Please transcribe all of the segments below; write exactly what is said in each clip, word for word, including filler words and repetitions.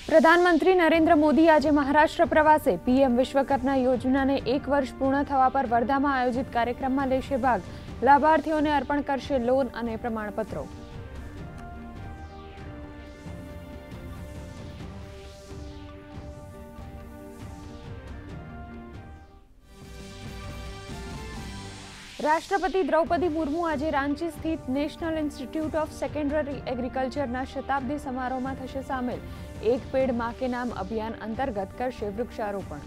પ્રધાનમંત્રી નરેન્દ્ર મોદી આજે મહારાષ્ટ્ર પ્રવાસે પીએમ વિશ્વકર્મા યોજનાને એક વર્ષ પૂર્ણ થવા પર વર્ધામાં આયોજિત કાર્યક્રમમાં લેશે ભાગ। લાભાર્થીઓને અર્પણ કરશે લોન અને પ્રમાણપત્રો। રાષ્ટ્રપતિ દ્રૌપદી મુર્મુ આજે રાંચી સ્થિત નેશનલ ઇન્સ્ટિટ્યૂટ ઓફ સેકન્ડરી એગ્રીકલ્ચરના શતાબ્દી સમારોહમાં થશે સામેલ। એક પેડ માં કે નામ અભિયાન અંતર્ગત કરશે વૃક્ષારોપણ।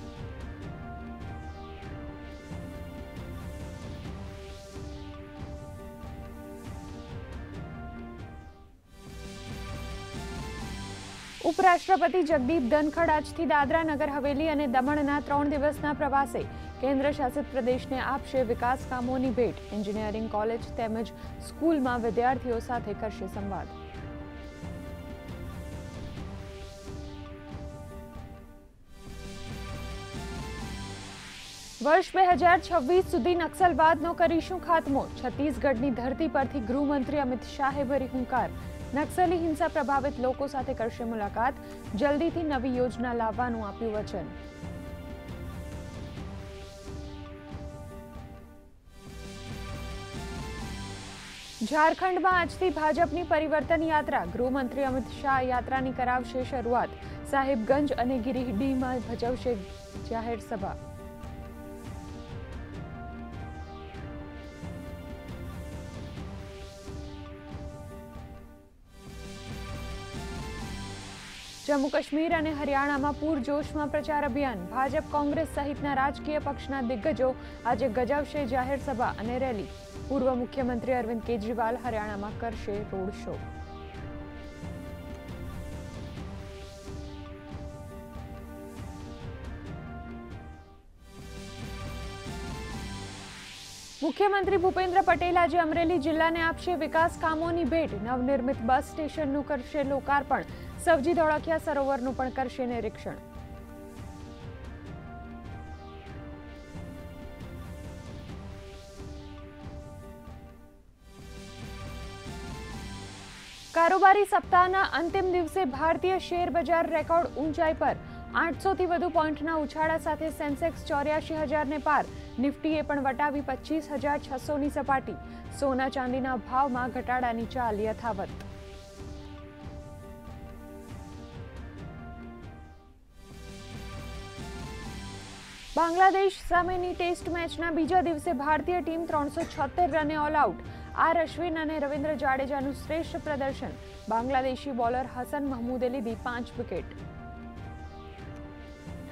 ઉપરાષ્ટ્રપતિ જગદીપ ધનખડ આજથી દાદરા નગર હવેલી અને દમણના ત્રણ દિવસના પ્રવાસે। કેન્દ્ર શાસિત પ્રદેશને આપશે વિકાસ કામોની ભેટ। એન્જિનિયરિંગ કોલેજ તેમજ સ્કૂલમાં વિદ્યાર્થીઓ સાથે કરશે સંવાદ। વર્ષ બે હજાર છવ્વીસ સુધી નક્સલવાદનો કરીશું ખાત્મો। છત્તીસગઢની ધરતી પરથી ગૃહમંત્રી અમિત શાહે ભરી હુંકાર। નક્સલી હિંસા પ્રભાવિત લોકો સાથે કરશે મુલાકાત। જલ્દીથી નવી યોજના લાવવાનું આપ્યું વચન। ઝારખંડમાં આજથી ભાજપની પરિવર્તન યાત્રા। ગૃહમંત્રી અમિત શાહ યાત્રાની કરાવશે શરૂઆત। સાહિબગંજ અને ગિરિડીહમાં ભજવશે જાહેર સભા। જમ્મુ કાશ્મીર અને હરિયાણામાં પૂરજોશમાં પ્રચાર અભિયાન। ભાજપ કોંગ્રેસ સહિતના રાજકીય પક્ષના દિગ્ગજો આજે ગજવશે જાહેર સભા અને રેલી। પૂર્વ મુખ્યમંત્રી અરવિંદ કેજરીવાલ હરિયાણામાં કરશે રોડ શો। મુખ્યમંત્રી ભૂપેન્દ્ર પટેલ આજે અમરેલી જિલ્લાને આપશે વિકાસ કામોની ભેટ। નવનિર્મિત બસ સ્ટેશનનું કરશે લોકાર્પણ। સવજી ધોળકિયા સરોવરનું પણ કરશે નિરીક્ષણ। કારોબારી સપ્તાહના અંતિમ દિવસે ભારતીય શેર બજાર રેકોર્ડ ઊંચાઈ પર। આઠસો થી વધુ પોઈન્ટના ઉછાળા સાથે સેન્સેક્સ ચોર્યાસી હજારને પાર। નિફ્ટીએ પણ વટાવી પચીસ હજાર છસોની સપાટી। સોના ચાંદીના ભાવમાં ઘટાડાની ચાલ યથાવત। બાંગ્લાદેશ સામેની ટેસ્ટ મેચના બીજા દિવસે ભારતીય ટીમ ત્રણસો છોતેર રને ઓલ આઉટ। આર અશ્વિન અને રવિન્દ્ર જાડેજાનું શ્રેષ્ઠ પ્રદર્શન। બાંગ્લાદેશી બોલર હસન મહમૂદે લીધી પાંચ વિકેટ।